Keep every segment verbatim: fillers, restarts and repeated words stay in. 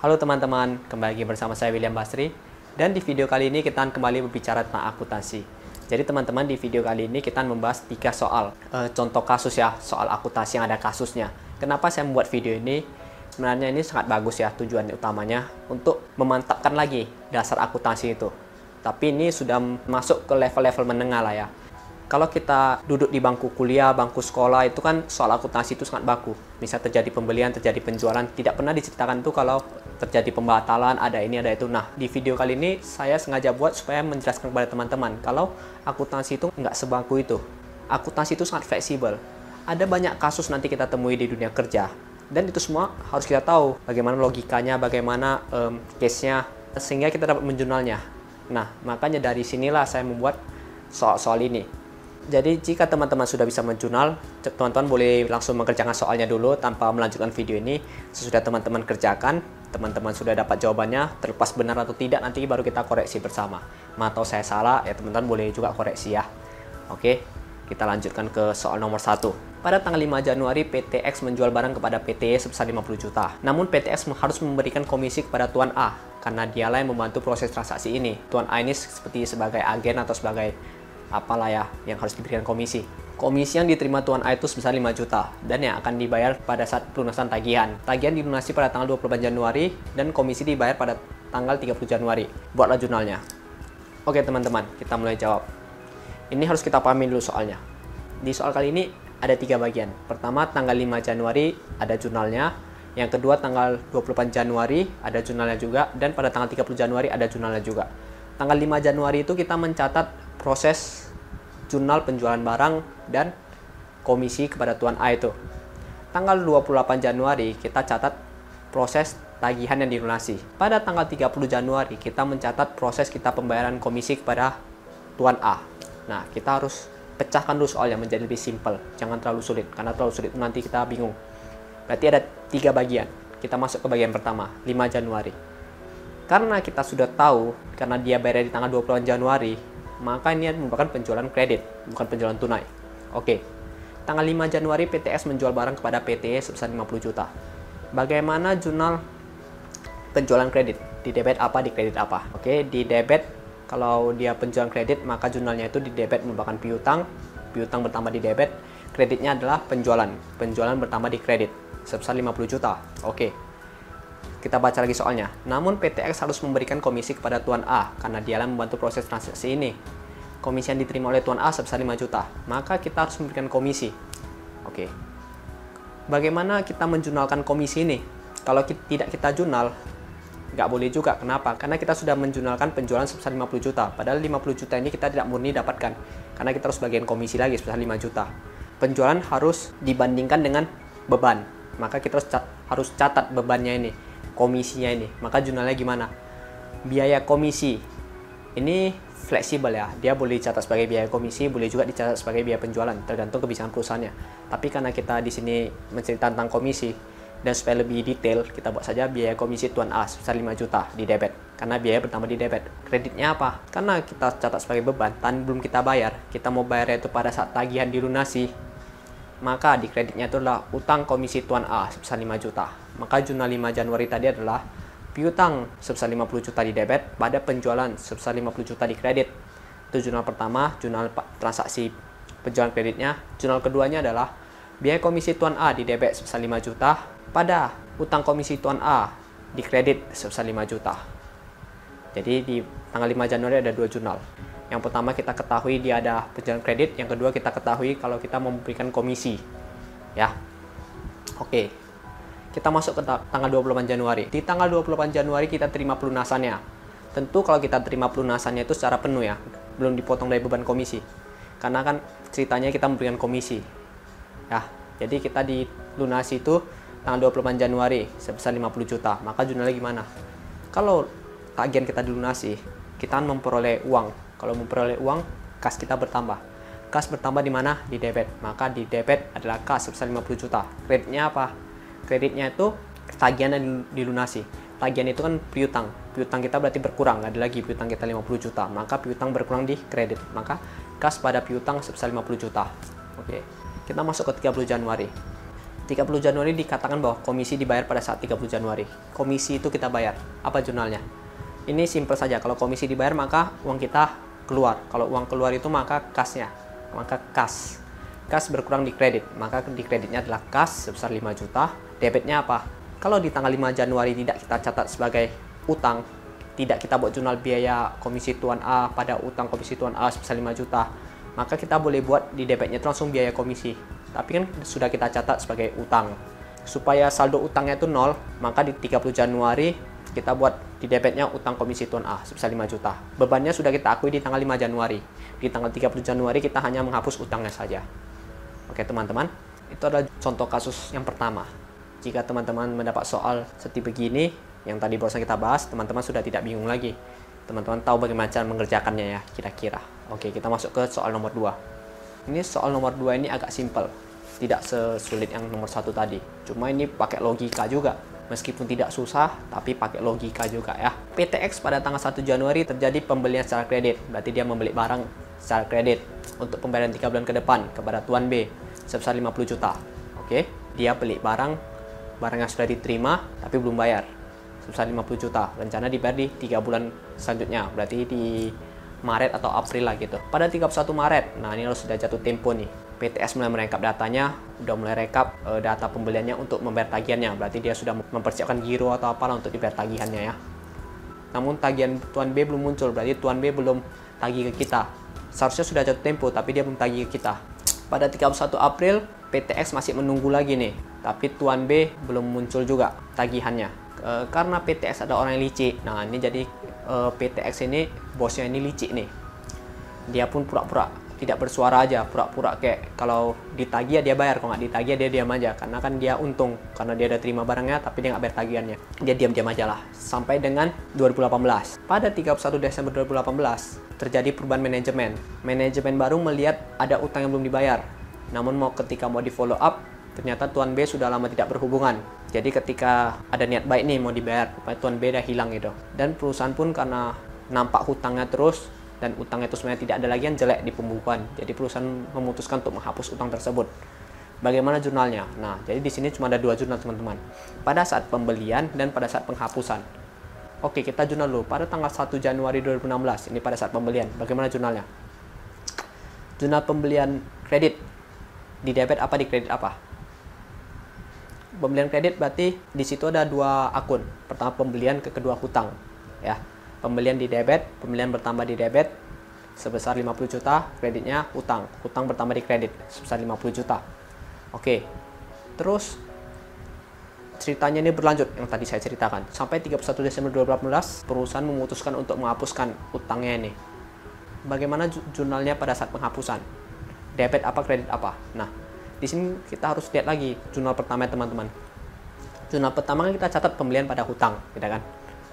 Halo teman-teman, kembali lagi bersama saya William Basri. Dan di video kali ini kita akan kembali berbicara tentang akuntansi. Jadi teman-teman, di video kali ini kita akan membahas tiga soal e, contoh kasus ya, soal akuntansi yang ada kasusnya. Kenapa saya membuat video ini? Sebenarnya ini sangat bagus ya, tujuan utamanya untuk memantapkan lagi dasar akuntansi itu. Tapi ini sudah masuk ke level-level menengah lah ya. Kalau kita duduk di bangku kuliah, bangku sekolah, itu kan soal akuntansi itu sangat baku. Misal terjadi pembelian, terjadi penjualan, tidak pernah diceritakan tuh kalau terjadi pembatalan, ada ini, ada itu. Nah, di video kali ini saya sengaja buat supaya menjelaskan kepada teman-teman kalau akuntansi itu nggak sebaku itu. Akuntansi itu sangat fleksibel. Ada banyak kasus nanti kita temui di dunia kerja. Dan itu semua harus kita tahu bagaimana logikanya, bagaimana um, case-nya, sehingga kita dapat menjurnalnya. Nah, makanya dari sinilah saya membuat soal-soal ini. Jadi jika teman-teman sudah bisa menjurnal, teman-teman boleh langsung mengerjakan soalnya dulu tanpa melanjutkan video ini. Sesudah teman-teman kerjakan, teman-teman sudah dapat jawabannya, terlepas benar atau tidak, nanti baru kita koreksi bersama. Atau saya salah, ya teman-teman boleh juga koreksi ya. Oke, kita lanjutkan ke soal nomor satu. Pada tanggal lima Januari, P T X menjual barang kepada P T Y sebesar lima puluh juta. Namun P T X harus memberikan komisi kepada Tuan A, karena dialah yang membantu proses transaksi ini. Tuan A ini seperti sebagai agen atau sebagai apalah ya yang harus diberikan komisi. Komisi yang diterima Tuan A itu sebesar lima juta dan yang akan dibayar pada saat pelunasan tagihan. Tagihan dilunasi pada tanggal dua puluh delapan Januari dan komisi dibayar pada tanggal tiga puluh Januari. Buatlah jurnalnya. Oke teman-teman, kita mulai jawab. Ini harus kita pahami dulu soalnya. Di soal kali ini ada tiga bagian. Pertama, tanggal lima Januari ada jurnalnya. Yang kedua, tanggal dua puluh delapan Januari ada jurnalnya juga. Dan pada tanggal tiga puluh Januari ada jurnalnya juga. Tanggal lima Januari itu kita mencatat proses jurnal penjualan barang dan komisi kepada Tuan A itu. Tanggal dua puluh delapan Januari kita catat proses tagihan yang dilunasi. Pada tanggal tiga puluh Januari kita mencatat proses kita pembayaran komisi kepada Tuan A. Nah, kita harus pecahkan dulu soalnya menjadi lebih simpel. Jangan terlalu sulit, karena terlalu sulit nanti kita bingung. Berarti ada tiga bagian. Kita masuk ke bagian pertama, lima Januari. Karena kita sudah tahu, karena dia bayar di tanggal dua puluh delapan Januari, maka ini merupakan penjualan kredit, bukan penjualan tunai. Oke, tanggal lima Januari P T X menjual barang kepada P T Y sebesar lima puluh juta. Bagaimana jurnal penjualan kredit? Di debit apa, di kredit apa? Oke, di debit, kalau dia penjualan kredit, maka jurnalnya itu di debit merupakan piutang, piutang bertambah di debit, kreditnya adalah penjualan, penjualan bertambah di kredit, sebesar lima puluh juta. Oke. Kita baca lagi soalnya. Namun P T X harus memberikan komisi kepada Tuan A karena dialah membantu proses transaksi ini. Komisi yang diterima oleh Tuan A sebesar lima juta. Maka kita harus memberikan komisi. Oke. Bagaimana kita menjurnalkan komisi ini? Kalau kita, tidak kita jurnal, nggak boleh juga. Kenapa? Karena kita sudah menjurnalkan penjualan sebesar lima puluh juta. Padahal lima puluh juta ini kita tidak murni dapatkan. Karena kita harus bagian komisi lagi sebesar lima juta. Penjualan harus dibandingkan dengan beban. Maka kita harus, cat, harus catat bebannya ini. Komisinya ini, maka jurnalnya gimana? Biaya komisi ini fleksibel ya, dia boleh dicatat sebagai biaya komisi, boleh juga dicatat sebagai biaya penjualan, tergantung kebijakan perusahaannya. Tapi karena kita di sini menceritakan tentang komisi dan supaya lebih detail, kita buat saja biaya komisi Tuan A sebesar lima juta di debit, karena biaya pertama di debit. Kreditnya apa? Karena kita catat sebagai beban, tan belum kita bayar, kita mau bayar itu pada saat tagihan dilunasi, maka di kreditnya itu adalah utang komisi Tuan A sebesar lima juta. Maka jurnal lima Januari tadi adalah piutang sebesar lima puluh juta di debit pada penjualan sebesar lima puluh juta di kredit. Itu jurnal pertama, jurnal transaksi penjualan kreditnya. Jurnal keduanya adalah biaya komisi Tuan A di debit sebesar lima juta pada utang komisi Tuan A di kredit sebesar lima juta. Jadi di tanggal lima Januari ada dua jurnal. Yang pertama kita ketahui dia ada penjualan kredit, yang kedua kita ketahui kalau kita memberikan komisi. Ya. Oke. Kita masuk ke tanggal dua puluh delapan Januari. Di tanggal dua puluh delapan Januari kita terima pelunasannya. Tentu kalau kita terima pelunasannya itu secara penuh ya, belum dipotong dari beban komisi. Karena kan ceritanya kita memberikan komisi. Ya, jadi kita dilunasi itu tanggal dua puluh delapan Januari sebesar lima puluh juta. Maka jurnalnya gimana? Kalau tagihan kita dilunasi, kita memperoleh uang. Kalau memperoleh uang, kas kita bertambah. Kas bertambah di mana? Di debit. Maka di debit adalah kas sebesar lima puluh juta. Kreditnya apa? Kreditnya itu tagihan yang dilunasi. Tagihan itu kan piutang. Piutang kita berarti berkurang, nggak ada lagi piutang kita lima puluh juta. Maka piutang berkurang di kredit. Maka kas pada piutang sebesar lima puluh juta. Oke. Kita masuk ke tiga puluh Januari. tiga puluh Januari dikatakan bahwa komisi dibayar pada saat tiga puluh Januari. Komisi itu kita bayar. Apa jurnalnya? Ini simple saja. Kalau komisi dibayar maka uang kita keluar. Kalau uang keluar itu maka kasnya. Maka kas. Kas berkurang di kredit. Maka di kreditnya adalah kas sebesar lima juta. Debitnya apa? Kalau di tanggal lima Januari tidak kita catat sebagai utang, tidak kita buat jurnal biaya komisi Tuan A pada utang komisi Tuan A sebesar lima juta, maka kita boleh buat di debitnya itu langsung biaya komisi. Tapi kan sudah kita catat sebagai utang. Supaya saldo utangnya itu nol, maka di tiga puluh Januari kita buat di debitnya utang komisi Tuan A sebesar lima juta. Bebannya sudah kita akui di tanggal lima Januari. Di tanggal tiga puluh Januari kita hanya menghapus utangnya saja. Oke teman-teman, itu adalah contoh kasus yang pertama. Jika teman-teman mendapat soal seperti begini, yang tadi barusan kita bahas, teman-teman sudah tidak bingung lagi. Teman-teman tahu bagaimana cara mengerjakannya ya, kira-kira. Oke, kita masuk ke soal nomor dua. Ini soal nomor dua ini agak simpel. Tidak sesulit yang nomor satu tadi. Cuma ini pakai logika juga. Meskipun tidak susah, tapi pakai logika juga ya. P T X pada tanggal satu Januari terjadi pembelian secara kredit. Berarti dia membeli barang secara kredit untuk pembayaran tiga bulan ke depan kepada Tuan B sebesar lima puluh juta. Oke, dia beli barang, barang yang sudah diterima tapi belum bayar. Sebesar lima puluh juta, rencana dibayar di tiga bulan selanjutnya, berarti di Maret atau April lah gitu. Pada tiga puluh satu Maret, nah ini harus sudah jatuh tempo nih, P T S mulai merekap datanya, udah mulai rekap e, data pembeliannya untuk membayar tagihannya, berarti dia sudah mempersiapkan giro atau apalah untuk dibayar tagihannya ya. Namun tagihan Tuan B belum muncul, berarti Tuan B belum tagih ke kita. Seharusnya sudah jatuh tempo, tapi dia belum tagih ke kita. Pada tiga puluh satu April, P T X masih menunggu lagi nih, tapi Tuan B belum muncul juga tagihannya. E, karena P T X ada orang yang licik. Nah ini jadi e, P T X ini bosnya ini licik nih. Dia pun pura-pura tidak bersuara aja, pura-pura kayak kalau ditagih ya dia bayar, kalau nggak ditagih ya dia diam aja. Karena kan dia untung, karena dia udah terima barangnya tapi dia nggak bayar tagihannya. Dia diam-diam aja lah. Sampai dengan dua ribu delapan belas. Pada tiga puluh satu Desember dua ribu delapan belas terjadi perubahan manajemen. Manajemen baru melihat ada utang yang belum dibayar. Namun mau ketika mau di follow up, ternyata Tuan B sudah lama tidak berhubungan. Jadi ketika ada niat baik nih mau dibayar, Tuan B dah hilang gitu. Dan perusahaan pun karena nampak hutangnya terus dan utangnya itu sebenarnya tidak ada lagi yang jelek di pembukuan. Jadi perusahaan memutuskan untuk menghapus utang tersebut. Bagaimana jurnalnya? Nah, jadi di sini cuma ada dua jurnal teman-teman. Pada saat pembelian dan pada saat penghapusan. Oke, kita jurnal dulu. Pada tanggal satu Januari dua ribu enam belas, ini pada saat pembelian. Bagaimana jurnalnya? Jurnal pembelian kredit. Di debit apa, di kredit apa? Pembelian kredit berarti di situ ada dua akun. Pertama pembelian, ke kedua hutang. Ya, pembelian di debit, pembelian bertambah di debit sebesar lima puluh juta, kreditnya hutang. Hutang bertambah di kredit sebesar lima puluh juta. Oke. Terus ceritanya ini berlanjut yang tadi saya ceritakan. Sampai tiga puluh satu Desember dua ribu delapan belas, perusahaan memutuskan untuk menghapuskan hutangnya ini. Bagaimana jurnalnya pada saat penghapusan? Debit apa, kredit apa? Nah, di sini kita harus lihat lagi jurnal pertama teman-teman. Jurnal pertama kan kita catat pembelian pada hutang, gitu kan?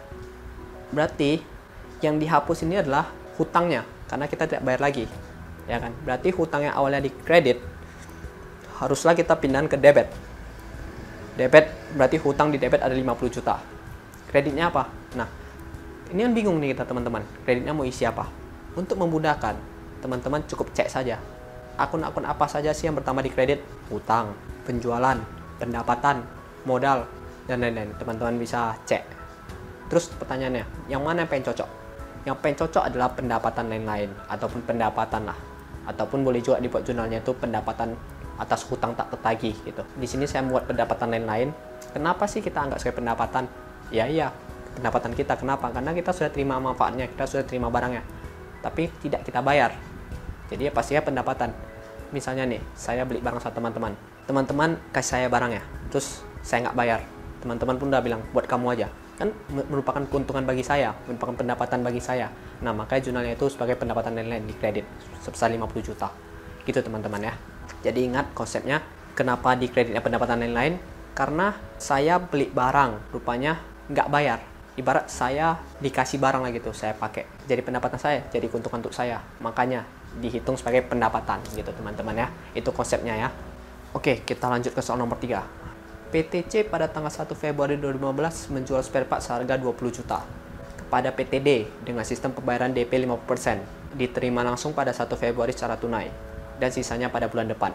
Berarti yang dihapus ini adalah hutangnya, karena kita tidak bayar lagi, ya kan? Berarti hutangnya awalnya di kredit, haruslah kita pindahin ke debit. Debit berarti hutang di debit ada lima puluh juta. Kreditnya apa? Nah, ini kan bingung nih kita teman-teman. Kreditnya mau isi apa? Untuk memudahkan, teman-teman cukup cek saja. Akun-akun apa saja sih yang bertambah di kredit? Hutang, penjualan, pendapatan, modal, dan lain-lain. Teman-teman bisa cek. Terus pertanyaannya, yang mana yang paling cocok? Yang paling cocok adalah pendapatan lain-lain, ataupun pendapatan lah. Ataupun boleh juga dibuat jurnalnya itu pendapatan atas hutang tak tertagih gitu. Di sini saya buat pendapatan lain-lain. Kenapa sih kita anggap sebagai pendapatan? Ya iya, pendapatan kita. Kenapa? Karena kita sudah terima manfaatnya, kita sudah terima barangnya. Tapi tidak kita bayar. Jadi ya pastinya pendapatan. Misalnya nih, saya beli barang sama teman-teman. Teman-teman kasih saya barangnya, terus saya nggak bayar. Teman-teman pun udah bilang, buat kamu aja. Kan merupakan keuntungan bagi saya, merupakan pendapatan bagi saya. Nah, makanya jurnalnya itu sebagai pendapatan lain-lain di kredit sebesar lima puluh juta. Gitu teman-teman ya. Jadi ingat konsepnya, kenapa di kreditnya pendapatan lain-lain? Karena saya beli barang, rupanya nggak bayar. Ibarat saya dikasih barang lah gitu, saya pakai. Jadi pendapatan saya, jadi keuntungan untuk saya. Makanya dihitung sebagai pendapatan gitu teman-teman ya. Itu konsepnya ya. Oke, kita lanjut ke soal nomor tiga. P T C pada tanggal satu Februari dua ribu lima belas menjual spare part seharga dua puluh juta kepada P T D dengan sistem pembayaran D P lima puluh persen, diterima langsung pada satu Februari secara tunai dan sisanya pada bulan depan.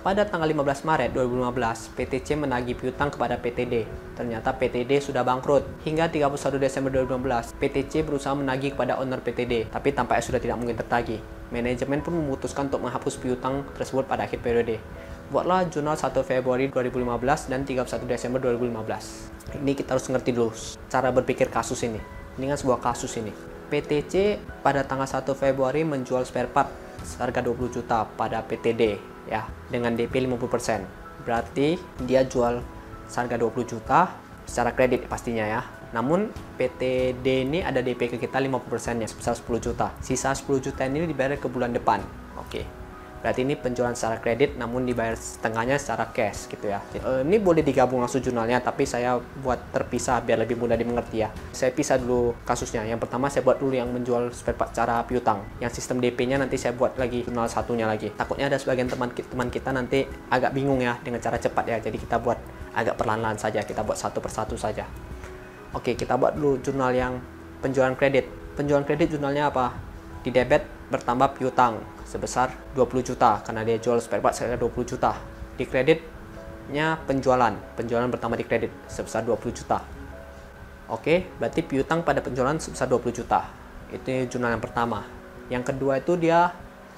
pada tanggal lima belas Maret dua ribu lima belas, P T C menagih piutang kepada P T D. Ternyata P T D sudah bangkrut. Hingga tiga puluh satu Desember dua ribu lima belas, P T C berusaha menagih kepada owner P T D, tapi tampaknya sudah tidak mungkin tertagih. Manajemen pun memutuskan untuk menghapus piutang tersebut pada akhir periode. Buatlah jurnal satu Februari dua ribu lima belas dan tiga puluh satu Desember dua ribu lima belas. Ini kita harus ngerti dulu cara berpikir kasus ini. Ini kan sebuah kasus ini. P T C pada tanggal satu Februari menjual spare part seharga dua puluh juta pada P T D ya, dengan D P lima puluh persen. Berarti dia jual seharga dua puluh juta secara kredit pastinya ya. Namun P T D ini ada D P ke kita lima puluh persen nya sebesar sepuluh juta. Sisa sepuluh juta ini dibayar ke bulan depan. Oke. Berarti ini penjualan secara kredit namun dibayar setengahnya secara cash gitu ya. E, ini boleh digabung langsung jurnalnya, tapi saya buat terpisah biar lebih mudah dimengerti ya. Saya pisah dulu kasusnya. Yang pertama saya buat dulu yang menjual spare part secara piutang. Yang sistem D P-nya nanti saya buat lagi jurnal satunya lagi. Takutnya ada sebagian teman-teman kita nanti agak bingung ya dengan cara cepat ya. Jadi kita buat agak perlahan-lahan saja. Kita buat satu persatu saja. Oke, kita buat dulu jurnal yang penjualan kredit. Penjualan kredit jurnalnya apa? Di debit bertambah piutang sebesar dua puluh juta karena dia jual spare part seharga dua puluh juta. Di kreditnya penjualan, penjualan bertambah di kredit sebesar dua puluh juta. Oke, berarti piutang pada penjualan sebesar dua puluh juta. Itu jurnal yang pertama. Yang kedua itu dia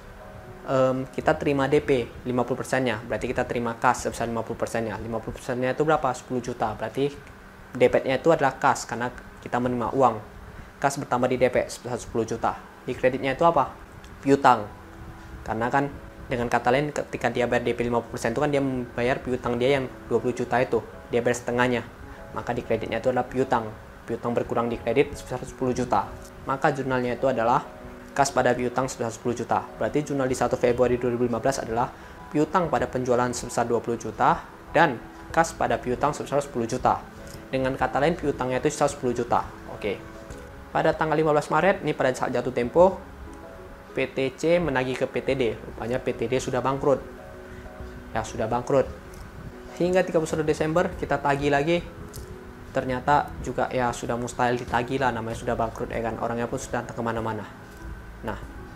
um, kita terima D P lima puluh persen nya, berarti kita terima kas sebesar lima puluh persen nya. lima puluh persen nya itu berapa? sepuluh juta. Berarti debitnya itu adalah kas karena kita menerima uang. Kas bertambah di D P sebesar sepuluh juta. Di kreditnya itu apa? Piutang. Karena kan dengan kata lain ketika dia bayar D P lima puluh persen itu kan dia membayar piutang dia yang dua puluh juta itu. Dia bayar setengahnya. Maka di kreditnya itu adalah piutang. Piutang berkurang di kredit sebesar sepuluh juta. Maka jurnalnya itu adalah kas pada piutang sebesar sepuluh juta. Berarti jurnal di satu Februari dua ribu lima belas adalah piutang pada penjualan sebesar dua puluh juta dan kas pada piutang sebesar sepuluh juta. Dengan kata lain piutangnya itu sebesar sepuluh juta. Oke. Pada tanggal lima belas Maret, ini pada saat jatuh tempo, P T C menagih ke P T D. Rupanya P T D sudah bangkrut. Ya, sudah bangkrut. Hingga tiga puluh satu Desember kita tagih lagi. Ternyata juga ya sudah mustahil ditagih lah, namanya sudah bangkrut ya kan. Orangnya pun sudah datang kemana-mana. Nah,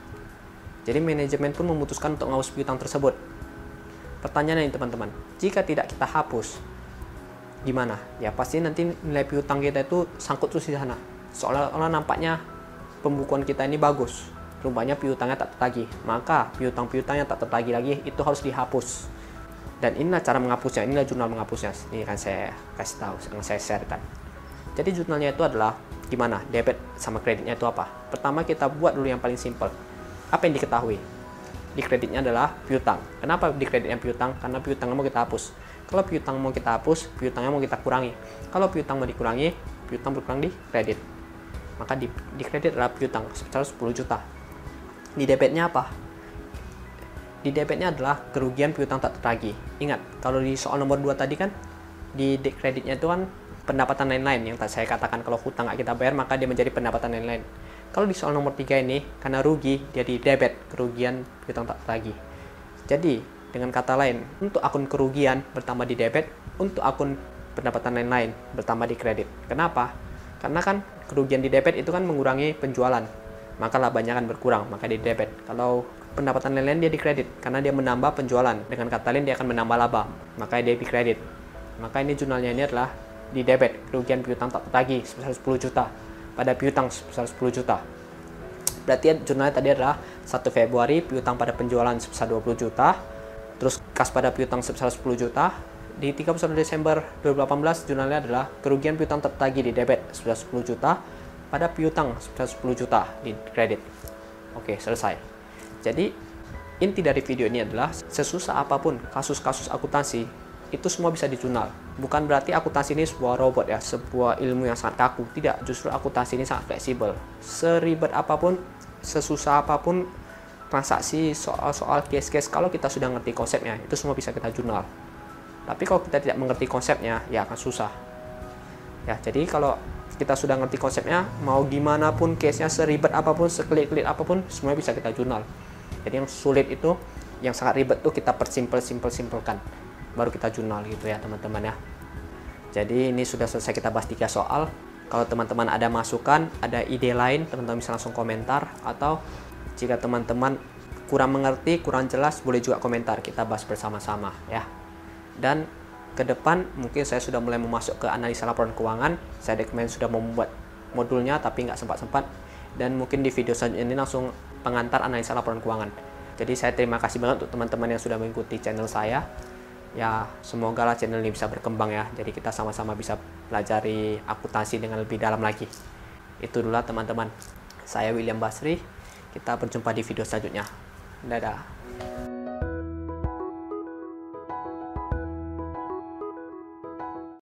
jadi manajemen pun memutuskan untuk menghapus piutang tersebut. Pertanyaannya ini teman-teman, jika tidak kita hapus, gimana? Ya pasti nanti nilai piutang kita itu sangkut terus di sana. Seolah-olah nampaknya pembukuan kita ini bagus. Rupanya piutangnya tak tertagih. Maka piutang-piutang yang tak tertagih lagi itu harus dihapus. Dan inilah cara menghapusnya. Inilah jurnal menghapusnya. Ini kan saya kasih tahu, yang saya share kan. Jadi jurnalnya itu adalah gimana? Debit sama kreditnya itu apa? Pertama kita buat dulu yang paling simpel. Apa yang diketahui? Di kreditnya adalah piutang. Kenapa di kreditnya piutang? Karena piutangnya mau kita hapus. Kalau piutang mau kita hapus, piutangnya mau kita kurangi. Kalau piutang mau dikurangi, piutang berkurang di kredit. Maka di, di kredit adalah piutang sebesar sepuluh juta. Di debitnya apa? Di debitnya adalah kerugian piutang tak tertagih. Ingat, kalau di soal nomor dua tadi kan, di kreditnya itu kan pendapatan lain-lain. Yang tak saya katakan kalau hutang nggak kita bayar, maka dia menjadi pendapatan lain-lain. Kalau di soal nomor tiga ini, karena rugi, dia di debit, kerugian piutang tak tertagih. Jadi, dengan kata lain, untuk akun kerugian bertambah di debit, untuk akun pendapatan lain-lain bertambah di kredit. Kenapa? Karena kan kerugian di debit itu kan mengurangi penjualan, maka labanya akan berkurang, maka di debit. Kalau pendapatan lain-lain dia di kredit, karena dia menambah penjualan. Dengan kata lain dia akan menambah laba, maka dia di kredit. Maka ini jurnalnya ini adalah di debit, kerugian piutang tak tertagih sebesar sepuluh juta, pada piutang sebesar sepuluh juta. Berarti jurnalnya tadi adalah satu Februari piutang pada penjualan sebesar dua puluh juta, terus kas pada piutang sebesar sepuluh juta. Di tiga puluh satu Desember dua ribu delapan belas jurnalnya adalah kerugian piutang tertagih di debit sebesar sepuluh juta pada piutang sebesar sepuluh juta di kredit. Oke, selesai. Jadi inti dari video ini adalah sesusah apapun kasus-kasus akuntansi itu semua bisa dijurnal. Bukan berarti akuntansi ini sebuah robot ya, sebuah ilmu yang sangat kaku. Tidak, justru akuntansi ini sangat fleksibel. Seribet apapun, sesusah apapun transaksi, soal-soal case-case, kalau kita sudah ngerti konsepnya, itu semua bisa kita jurnal. Tapi kalau kita tidak mengerti konsepnya, ya akan susah. Ya, jadi kalau kita sudah ngerti konsepnya, mau gimana pun case-nya, seribet apapun, sekelit-kelit apapun, semuanya bisa kita jurnal. Jadi yang sulit itu, yang sangat ribet tuh kita persimpel-simpel-simpelkan. Baru kita jurnal gitu ya teman-teman ya. Jadi ini sudah selesai kita bahas tiga soal. Kalau teman-teman ada masukan, ada ide lain, teman-teman bisa langsung komentar. Atau jika teman-teman kurang mengerti, kurang jelas, boleh juga komentar, kita bahas bersama-sama ya. Dan ke depan mungkin saya sudah mulai memasuk ke analisa laporan keuangan. Saya kemarin sudah membuat modulnya tapi nggak sempat-sempat, dan mungkin di video selanjutnya ini langsung pengantar analisa laporan keuangan. Jadi saya terima kasih banget untuk teman-teman yang sudah mengikuti channel saya. Ya, semoga lah channel ini bisa berkembang ya. Jadi kita sama-sama bisa pelajari akuntansi dengan lebih dalam lagi. Itu dulu teman-teman. Saya William Basri. Kita berjumpa di video selanjutnya. Dadah.